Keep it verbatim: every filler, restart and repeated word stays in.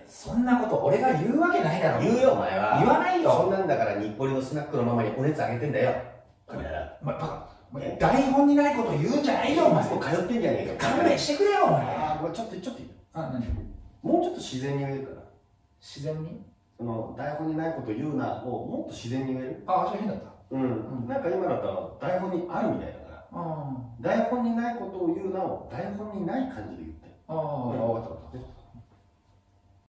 そんなこと俺が言うわけないだろ。 言うよお前は。 言わないよ。 そんなんだから日暮里のスナックのママにお熱あげてんだよ。これなら。 お前バカ。台本にないこと言うんじゃないよお前。 いつも通ってんじゃねえか。 勘弁してくれよお前。 ああ、ちょっとちょっといい。 あ、何？ もうちょっと自然に言えるかな。 自然に？ その台本にないこと言うなをもっと自然に言える。 ああ、それ変だった。 うん。なんか今だったら台本にあるみたいだから。 ああ。 台本にないことを言うなを台本にない感じで言って。 ああ、分かった分かった。